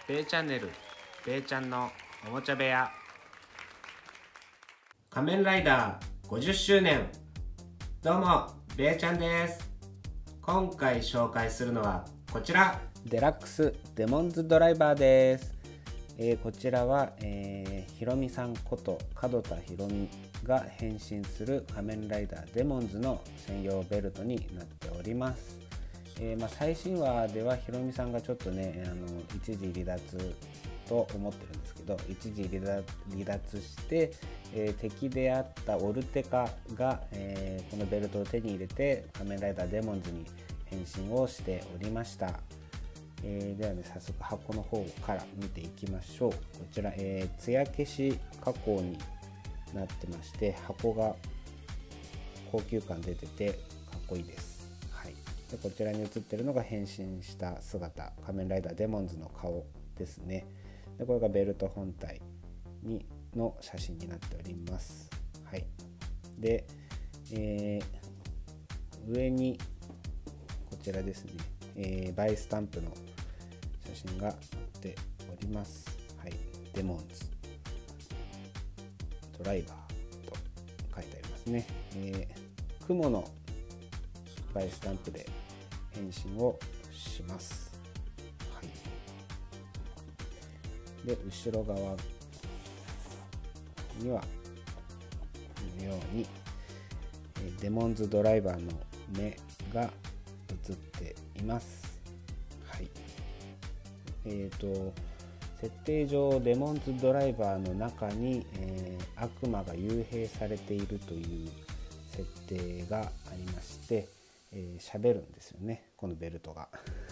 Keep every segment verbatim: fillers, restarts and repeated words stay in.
ベイチャンネル、ベイちゃんのおもちゃ部屋。仮面ライダーごじゅっしゅうねん。どうも、ベイちゃんです。今回紹介するのはこちら、デラックスデモンズドライバーです。えー、こちらは、えー、ひろみさんこと門田ひろみが変身する仮面ライダーデモンズの専用ベルトになっております。えーまあ、最新話ではひろみさんがちょっとね、あの一時離脱と思ってるんですけど、一時離脱、離脱して、えー、敵であったオルテカが、えー、このベルトを手に入れて仮面ライダーデモンズに変身をしておりました。えー、ではね、早速箱の方から見ていきましょう。こちら、えー、艶消し加工になってまして、箱が高級感出ててかっこいいです。はい、でこちらに写ってるのが変身した姿、仮面ライダーデモンズの顔ですね。でこれがベルト本体にの写真になっております。はい、で、えー、上にこちらですね、えー、バイスタンプの写真が載っております。はい、デモンズドライバーと書いてありますね。えー、雲のバイスタンプで変身をします。はい、で後ろ側にはこのようにデモンズドライバーの目が映っています。はい、えーと設定上デモンズドライバーの中に、えー、悪魔が幽閉されているという設定がありまして、えー、喋るんですよね、このベルトが、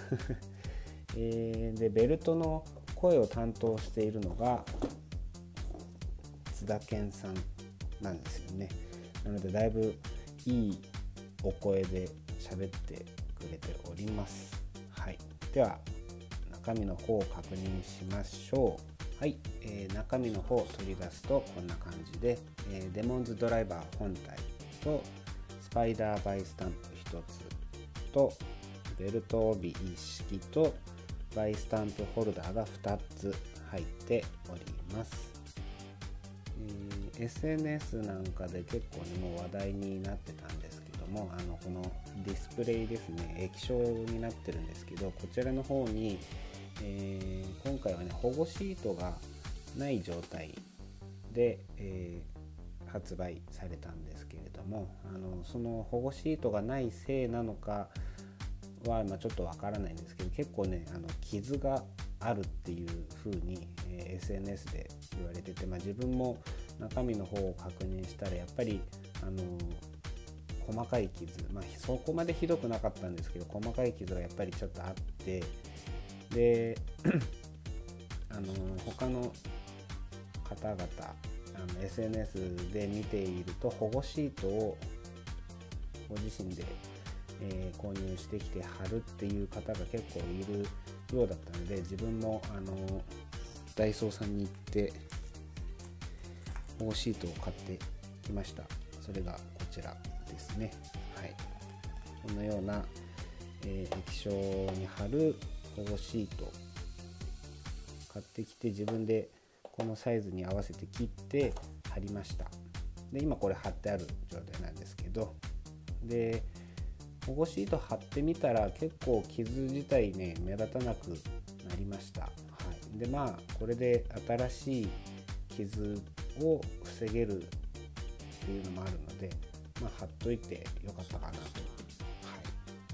えー、でベルトの声を担当しているのが津田健さんなんですよね。なのでだいぶいいお声で喋ってくれております。はい、では中身の方を確認しましょう。はい、えー、中身の方を取り出すとこんな感じで、えー、デモンズドライバー本体とスパイダーバイスタンプひとつとベルト帯一式とバイスタンプホルダーがふたつ入っております。えー、エスエヌエス なんかで結構ねもう話題になってたんですけども、あのこのディスプレイですね、液晶になってるんですけど、こちらの方に、えー、今回はね保護シートがない状態で、えー、発売されたんですけれども、あのその保護シートがないせいなのかは、まあ、ちょっとわからないんですけど、結構ねあの傷があるっていう風に、えー、エスエヌエス で言われてて、まあ、自分も中身の方を確認したらやっぱりあの細かい傷、まあ、そこまでひどくなかったんですけど細かい傷がやっぱりちょっとあって、であの他の方々あの エスエヌエス で見ていると保護シートをご自身で、えー、購入してきて貼るっていう方が結構いるようだったので、自分もあのダイソーさんに行って保護シートを買ってきました。それがこちらですね。はい、このような、えー、液晶に貼る保護シート買ってきて、自分でこのサイズに合わせて切って貼りました。で今これ貼ってある状態なんですけど、で保護シート貼ってみたら結構傷自体ね目立たなくなりました。はい、でまあこれで新しい傷を防げるっていうのもあるので、まあ、貼っといてよかったかなと。はい、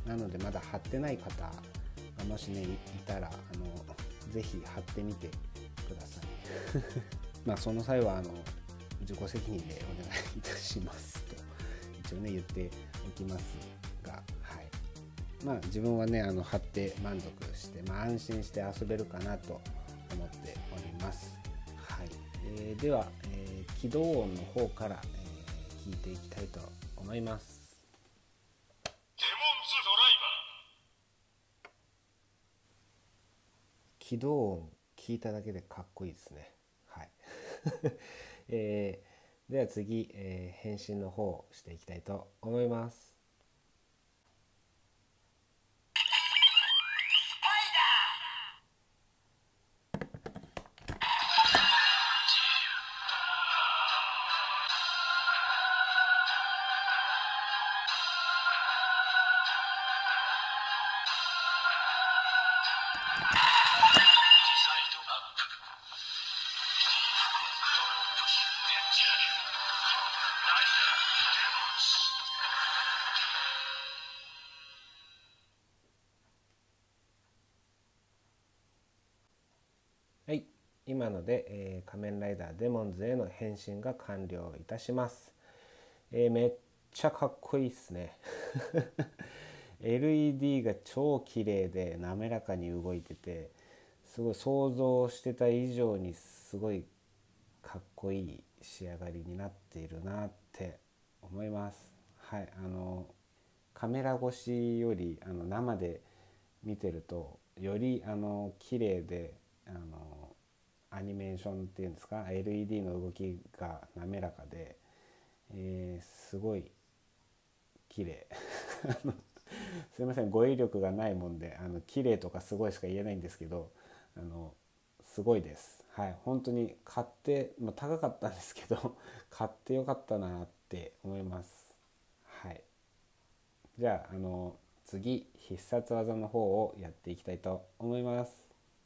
なのでまだ貼ってない方がもしねいたらあのぜひ貼ってみてください。まあその際はあの自己責任でお願いいたしますと一応ね言っておきますが、はい、まあ自分はねあの貼って満足して、まあ、安心して遊べるかなと思っております。はい、えー、では、えー、起動音の方から、えー、聞いていきたいと思います。 デモンズドライバー。 起動音聞いただけでかっこいいですね。はい、えー、では次、えー、返信の方をしていきたいと思います。 はい、今ので、えー仮面ライダーデモンズへの変身が完了いたします。えーめっちゃかっこいいっすね。エルイーディー が超綺麗で滑らかに動いてて、すごい想像してた以上にすごいかっこいい仕上がりになっているなって思います。はい、あのカメラ越しよりあの生で見てるとよりあの綺麗で、あのアニメーションっていうんですか、 エルイーディー の動きが滑らかで、えーすごい綺麗。すいません、語彙力がないもんで、あの綺麗とかすごいしか言えないんですけど、あのすごいです。はい、本当に買って、まあ、高かったんですけど買ってよかったなって思います。はい、じゃあ、あの次必殺技の方をやっていきたいと思います。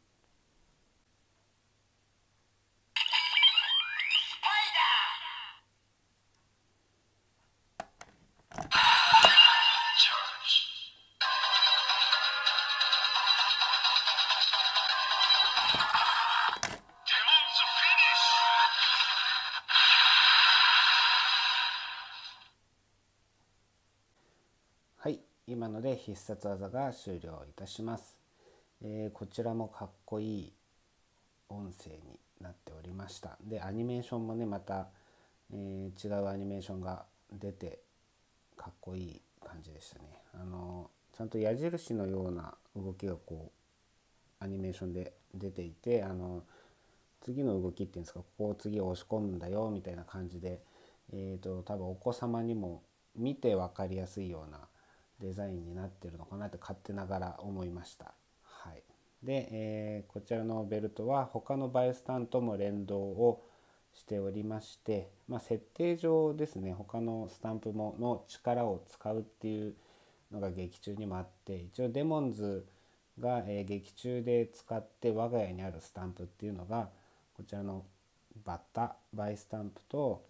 はい、今ので必殺技が終了いたします。えーこちらもかっこいい音声になっておりました。でアニメーションもね、また、えー違うアニメーションが出てかっこいい感じでしたね。あのちゃんと矢印のような動きがこうアニメーションで出ていて、あの次の動きっていうんですか、ここを次押し込むんだよみたいな感じで、えーと多分お子様にも見て分かりやすいようなデザインになってるのかなって勝手ながら思いました。はい、で、えーこちらのベルトは他のバイスタンとも連動をしておりまして、まあ、設定上ですね、他のスタンプもの力を使うっていうのが劇中にもあって、一応デモンズが、えー劇中で使って我が家にあるスタンプっていうのがこちらのバッタバイスタンプと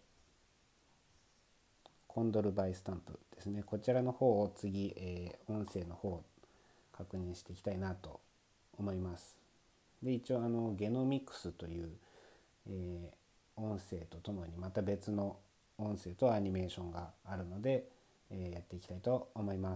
コンドルバイスタンプですね。こちらの方を次、えー音声の方を確認していきたいなと思います。で一応あのゲノミクスという、えー音声とともにまた別の音声とアニメーションがあるので、えーやっていきたいと思います。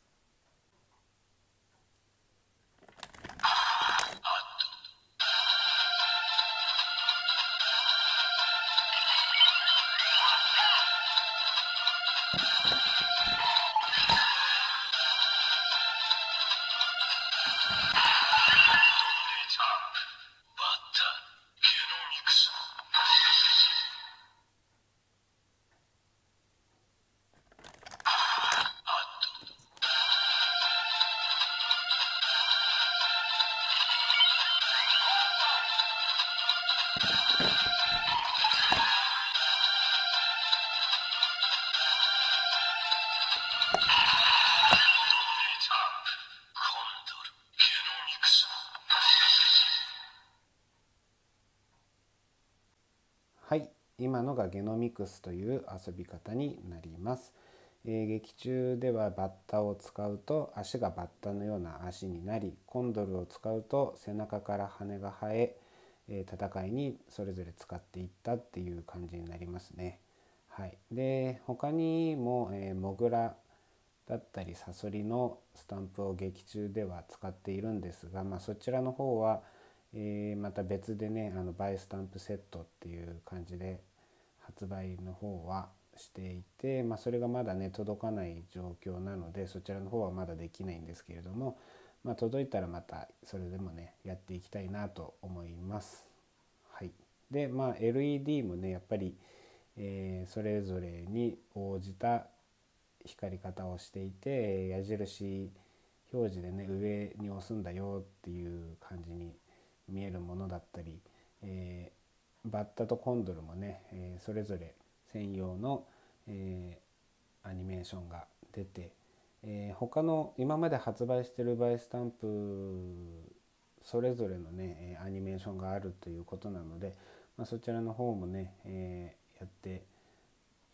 はい、今のがゲノミクスという遊び方になります。えー劇中ではバッタを使うと足がバッタのような足になり、コンドルを使うと背中から羽が生え、えー戦いにそれぞれ使っていったっていう感じになりますね。はい、で他にも、えーモグラだったりサソリのスタンプを劇中では使っているんですが、まあ、そちらの方は、えーまた別でね、あのバイスタンプセットっていう感じで発売の方はしていて、まあ、それがまだね届かない状況なので、そちらの方はまだできないんですけれども、まあ、届いたらまたそれでもねやっていきたいなと思います。はい、でまあ エルイーディー もねやっぱり、えーそれぞれに応じた光り方をしていて、矢印表示でね上に押すんだよっていう感じに見えるものだったり、えーバッタとコンドルもね、えーそれぞれ専用の、えーアニメーションが出て、えー他の今まで発売しているバイスタンプそれぞれのねアニメーションがあるということなので、まあ、そちらの方もね、えーやっていって、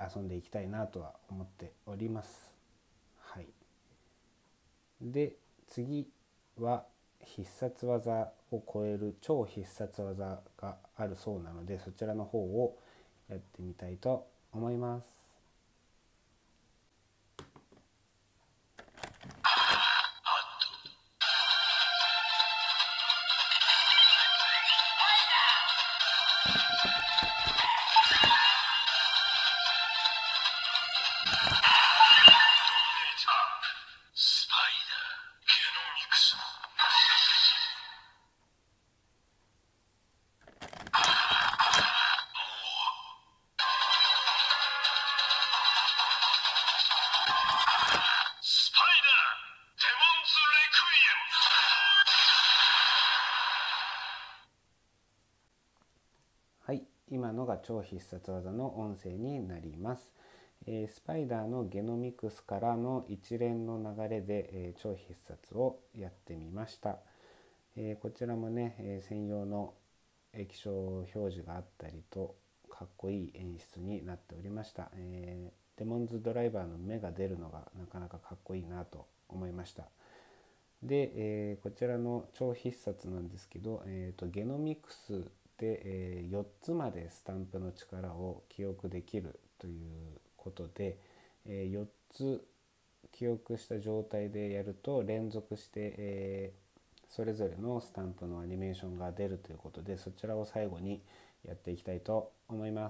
遊んでいきたいなとは思っております。はい、で次は必殺技を超える超必殺技があるそうなので、そちらの方をやってみたいと思います。 スパイダーゲノミクス。スパイダーデモンズレクイエム。 はい、今のが超必殺技の音声になります。えー、スパイダーのゲノミクスからの一連の流れで、えー、超必殺をやってみました。えー、こちらもね、えー、専用の液晶表示があったりとかっこいい演出になっておりました。えー、デモンズドライバーの目が出るのがなかなかかっこいいなと思いました。で、えー、こちらの超必殺なんですけど、えーと、ゲノミクスで、えー、よっつまでスタンプの力を記憶できるということで、えー、よっつ記憶した状態でやると連続して、えー、それぞれのスタンプのアニメーションが出るということで、そちらを最後にやっていきたいと思います。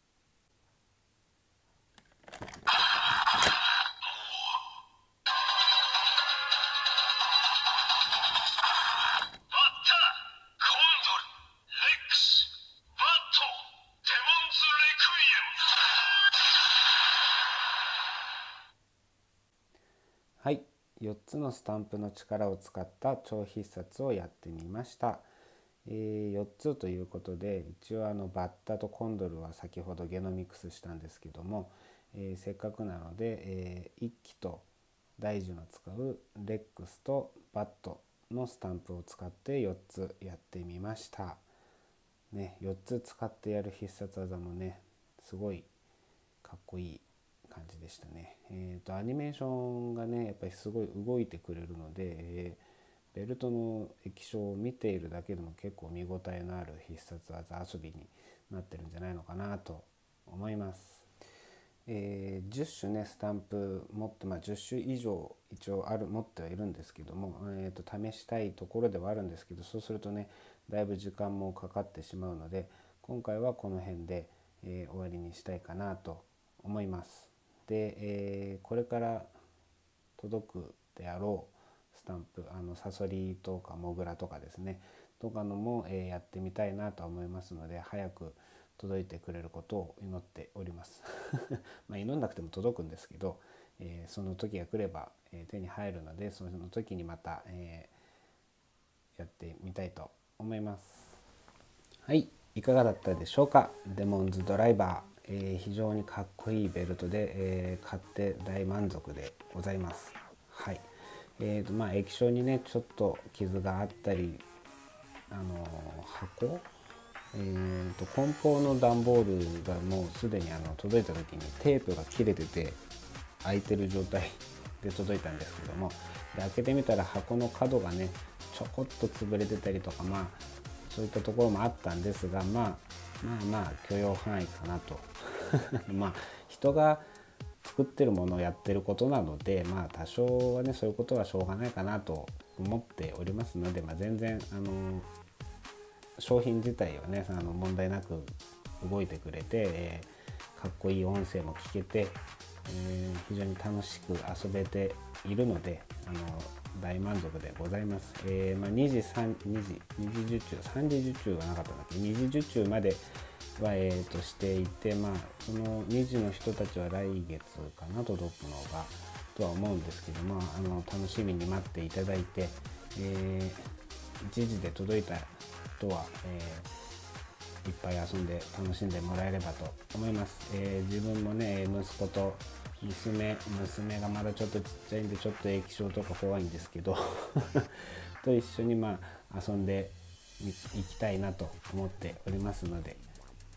はい、よっつのスタンプの力を使った超必殺をやってみました。えー、よっつということで、一応あのバッタとコンドルは先ほどゲノミクスしたんですけども、えー、せっかくなので、えー、いっきと大樹の使うレックスとバットのスタンプを使ってよっつやってみました。ね、よっつ使ってやる必殺技もね、すごいかっこいい感じでしたね。えーと、アニメーションがねやっぱりすごい動いてくれるので、えー、ベルトの液晶を見ているだけでも結構見応えのある必殺技遊びになってるんじゃないのかなと思います。えー、じゅっしゅねスタンプ持って、まあ、じゅっしゅ以上一応ある持ってはいるんですけども、えーと、試したいところではあるんですけど、そうするとねだいぶ時間もかかってしまうので、今回はこの辺で、えー、終わりにしたいかなと思います。で、えー、これから届くであろうスタンプ、あのサソリとかモグラとかですねとかのも、えー、やってみたいなと思いますので、早く届いてくれることを祈っておりますまあ祈んなくても届くんですけど、えー、その時が来れば、えー、手に入るので、その時にまた、えー、やってみたいと思います。はい、いかがだったでしょうか。デモンズドライバー、えー、非常にかっこいいベルトで、えー、買って大満足でございます。はい、えーとまあ液晶にねちょっと傷があったり、あのー、箱、えーと梱包の段ボールがもうすでにあの届いた時にテープが切れてて開いてる状態で届いたんですけども、で開けてみたら箱の角がねちょこっと潰れてたりとか、まあそういったところもあったんですが、まあまあまあ許容範囲かなとまあ人が作ってるものをやってることなので、まあ多少はねそういうことはしょうがないかなと思っておりますので、まあ、全然あの商品自体はねあの問題なく動いてくれて、えー、かっこいい音声も聞けて、えー、非常に楽しく遊べているので、あの大満足でございます。えーまあ、にじさんにじにじ受注さんじ受注はなかったんだっけ、にじ受注までは、えー、としていて、まあそのにじの人たちは来月かな届くのがとは思うんですけども、あの楽しみに待っていただいて、えー、いちじで届いた人は、えー、いっぱい遊んで楽しんでもらえればと思います。えー、自分もね息子と娘娘がまだちょっとちっちゃいんでちょっと液晶とか怖いんですけどと一緒にまあ遊んでいきたいなと思っておりますので、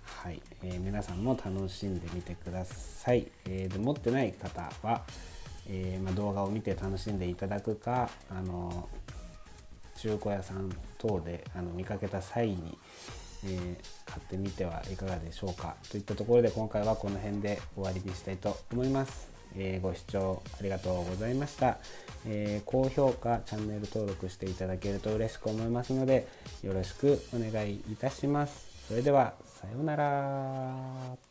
はい、えー、皆さんも楽しんでみてください。えー、で持ってない方は、えーまあ、動画を見て楽しんでいただくか、あの中古屋さん等であの見かけた際に、えー、買ってみてはいかがでしょうかといったところで、今回はこの辺で終わりにしたいと思います。えー、ご視聴ありがとうございました。えー、高評価、チャンネル登録していただけると嬉しく思いますので、よろしくお願いいたします。それではさようなら。